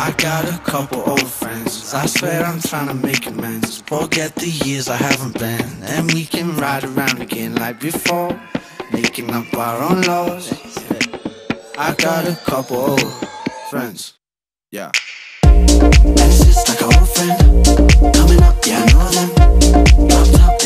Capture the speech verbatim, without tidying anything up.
I got a couple old friends. I swear I'm trying to make amends. Forget the years I haven't been, and we can ride around again like before, making up our own laws. I got a couple old friends. Yeah. This is like an old friend coming up, yeah, I know them. Dropped up